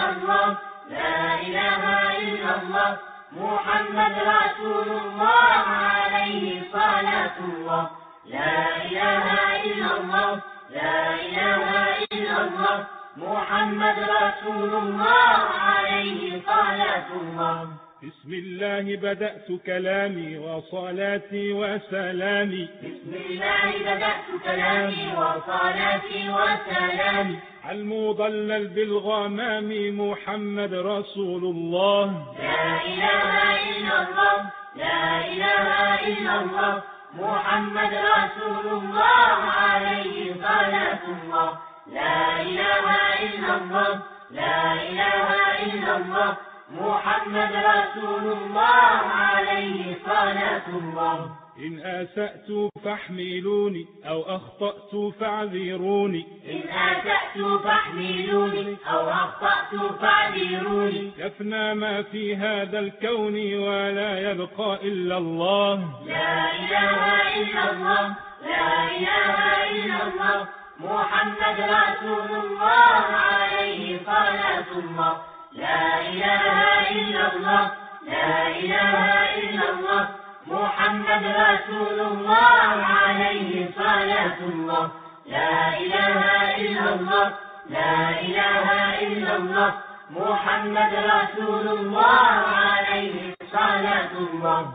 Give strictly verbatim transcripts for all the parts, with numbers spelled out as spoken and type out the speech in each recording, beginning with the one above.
إلا الله لا إله إلا الله محمد رسول الله عليه صلاة الله لا إله إلا الله لا إله إلا الله محمد رسول الله عليه صلاة الله بسم الله بدأت كلامي وصلاتي وسلامي بسم الله بدأت كلامي وصلاتي وسلامي المضلل بالغمام محمد رسول الله لا إله إلا الله لا إله إلا الله محمد رسول الله عليه صلاة الله لا إله إلا الله لا إله إلا الله محمد رسول الله عليه صلاة الله إن آسأت فاحملوني أو أخطأت فاعذروني إن آسأت فاحملوني أو أخطأت فاعذروني يفنى ما في هذا الكون ولا يبقى إلا الله لا إله إلا الله لا إله إلا الله محمد رسول الله عليه صلاة الله لا إله إلا الله لا إله إلا الله محمد رسول الله عليه صلاة الله لا إله إلا الله لا إله إلا الله محمد رسول الله عليه صلاة الله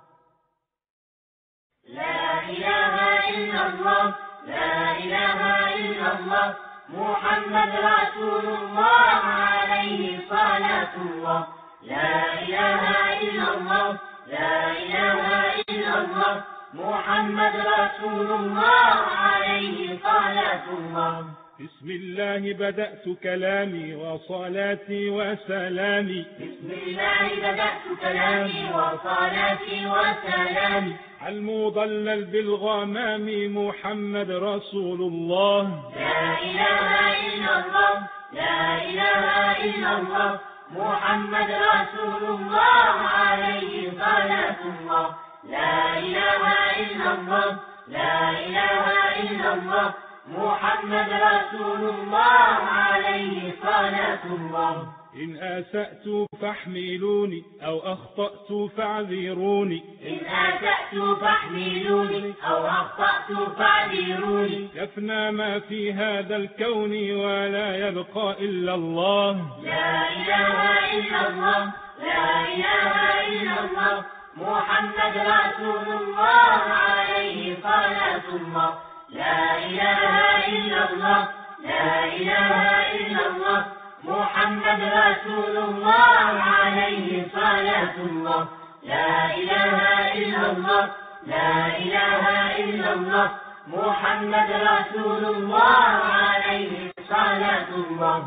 لا إله إلا الله لا إله إلا الله محمد رسول الله عليه صلاة الله لا إله إلا الله لا إله إلا الله محمد رسول الله عليه صلاة الله بسم الله بدأت كلامي وصلاتي وسلامي بسم الله بدأت كلامي وصلاتي وسلامي المضلل بالغمام محمد رسول الله لا إله إلا الله لا إله إلا الله محمد رسول الله عليه صلاة الله لا إله إلا الله لا إله إلا الله محمد رسول الله عليه صلاة الله إن آسأت فاحملوني أو أخطأت فاعذروني إن آسأت فاحملوني أو أخطأت فاعذروني يفنى ما في هذا الكون ولا يبقى إلا الله لا إله إلا الله لا إله إلا الله محمد رسول الله عليه صلاة الله لا إله إلا الله لا إله إلا الله محمد رسول الله عليه صلاة الله لا إله إلا الله لا إله إلا الله محمد رسول الله عليه صلاة الله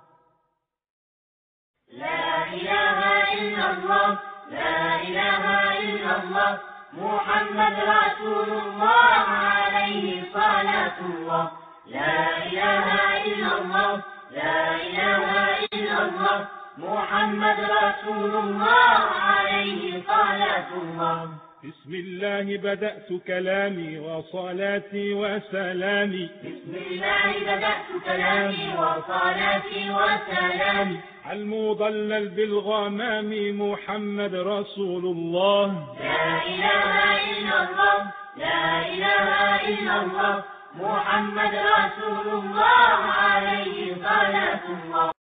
لا إله إلا الله لا إله إلا الله محمد رسول الله عليه صلاة الله لا إله إلا الله لا إله إلا الله محمد رسول الله عليه صلاة الله بسم الله بدأت كلامي وصلاتي وسلامي بسم الله بدأت كلامي وصلاتي وسلامي المضلل بالغمام محمد رسول الله لا إله إلا الله لا إله إلا الله محمد رسول الله عليه صلاة الله